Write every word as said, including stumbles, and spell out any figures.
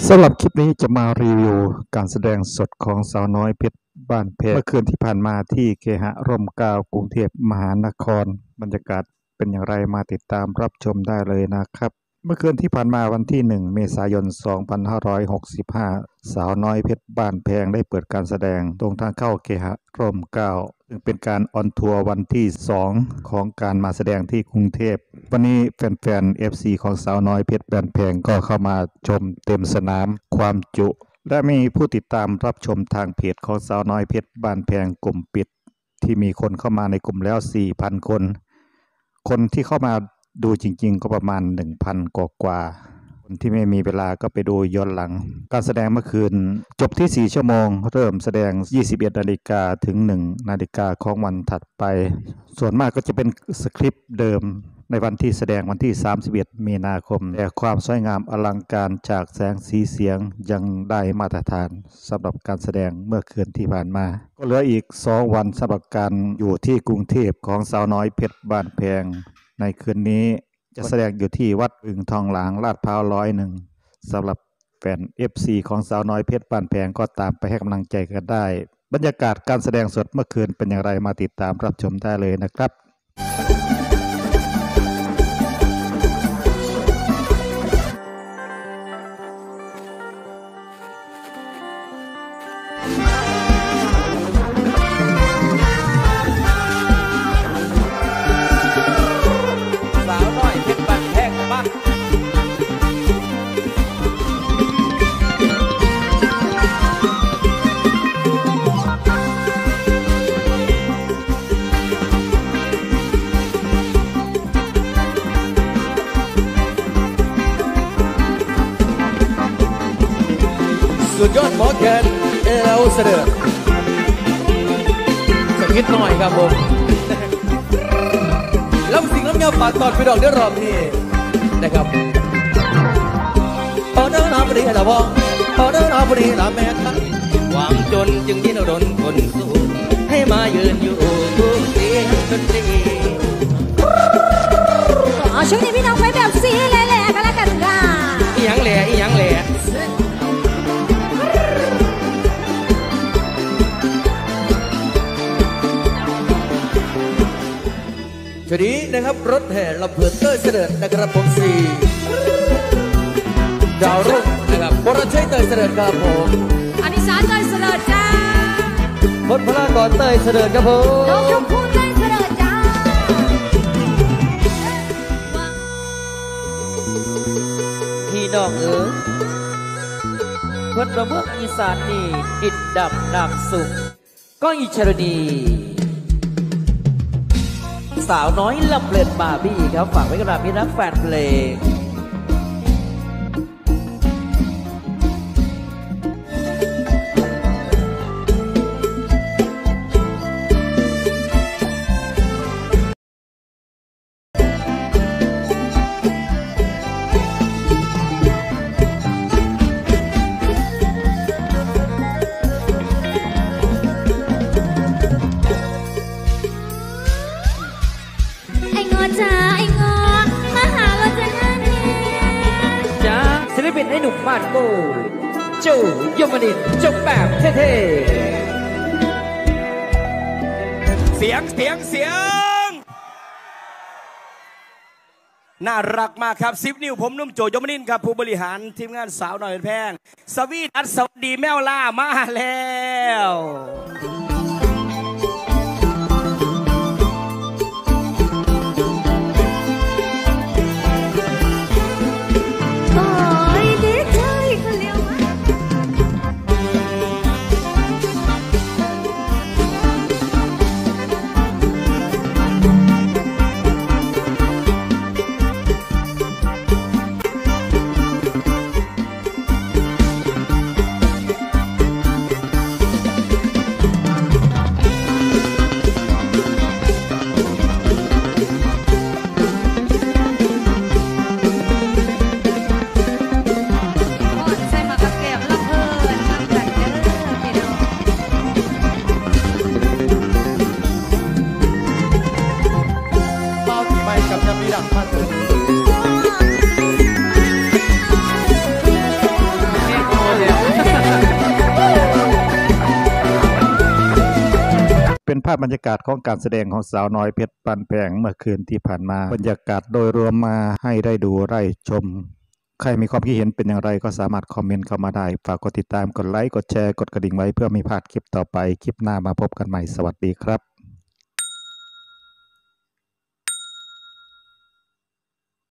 สำหรับคลิปนี้จะมารีวิวการแสดงสดของสาวน้อยเพชรบ้านแพงเมื่อคืนที่ผ่านมาที่เคหะร่มเกล้ากรุงเทพมหานครบรรยากาศเป็นอย่างไรมาติดตามรับชมได้เลยนะครับเมื่อคืนที่ผ่านมาวันที่หนึ่งเมษายนสองพันห้าร้อยหกสิบห้าสาวน้อยเพชรบ้านแพงได้เปิดการแสดงตรงทางเข้าเคหะร่มเกล้าซึ่งเป็นการออนทัวร์วันที่สองของการมาแสดงที่กรุงเทพวันนี้แฟนๆ เอฟ ซี ของสาวน้อยเพชรบ้านแพงก็เข้ามาชมเต็มสนามความจุและมีผู้ติดตามรับชมทางเพจของสาวน้อยเพชรบ้านแพงกลุ่มปิดที่มีคนเข้ามาในกลุ่มแล้ว สี่พัน คนคนที่เข้ามาดูจริงๆก็ประมาณ หนึ่งพัน กว่าคนที่ไม่มีเวลาก็ไปดูย้อนหลังการแสดงเมื่อคืนจบที่สี่ชั่วโมงเริ่มแสดง ยี่สิบเอ็ดนาฬิกาถึง หนึ่งนาฬิกาของวันถัดไปส่วนมากก็จะเป็นสคริปต์เดิมในวันที่แสดงวันที่สามสิบเอ็ดมีนาคมแต่ความสวยงามอลังการจากแสงสีเสียงยังได้มาตรฐานสำหรับการแสดงเมื่อคืนที่ผ่านมาก็เหลืออีกสองวันสำหรับการอยู่ที่กรุงเทพของสาวน้อยเพชรบ้านแพงในคืนนี้จะแสดงอยู่ที่วัดบึงทองหลางลาดพร้าวร้อยหนึ่งสำหรับแฟน เอฟ ซี ของสาวน้อยเพชรบ้านแพงก็ตามไปให้กำลังใจกันได้บรรยากาศการแสดงสดเมื่อคืนเป็นอย่างไรมาติดตามรับชมได้เลยนะครับสุดยอดหมอแคนเอลเสด็จสักนิดหน่อยครับผมลำสิ่งลำยาปากตอนไปดอกเดือดรอบนี้นะครับพอเดินหาพอดีละพ่อพอเดินหาพอดีละแม่ท่านหวังจนจึงยิ่งดนคนสู้ให้มายืนอยู่ทุกเสียงดนตรีอ๋อช่วงนี้พี่น้องไปแบบซีแหล่ๆกันแล้วกันค่ะอีหยังแหล่อีหยังแหล่ทีนี้นะครับรถแห่ลำเพลินเต้ยเสด็จนะครับผมสี่ดาวรุ่งนะครับบรชัยเต้ยเสด็จครับผมอนิสาเต้ยเสด็จจ้าพลพลากรเต้ยเสด็จครับผมน้องชมพู่เต้ยเสด็จจ้าพี่น้องเอ๋ยเพื่อนประเมืองอีสานนี่ดินดำน้ำสุกก็อิชรณีสาวน้อยลำเพลินบาร์บี้ครับฝากไว้กับพี่นักแฟนเพลงเป็นไอ้หนุ่มบ้านโก้จูยมนินจงแบบเท่ๆเสียงเสียงเสียงน่ารักมากครับสิบนิ้วผมนุ่มโจยมนินครับผู้บริหารทีมงานสาวน้อยแพงสวีดัสสวัสดีแมวล่ามาแล้วภาพบรรยากาศของการแสดงของสาวน้อยเพชรบ้านแพงเมื่อคืนที่ผ่านมาบรรยากาศโดยรวมมาให้ได้ดูได้ชมใครมีความคิดเห็นเป็นอย่างไรก็สามารถคอมเมนต์เข้ามาได้ฝากกดติดตามกดไลค์กดแชร์กดกระดิ่งไว้เพื่อไม่พลาดคลิปต่อไปคลิปหน้ามาพบกันใหม่สวัสดีครับ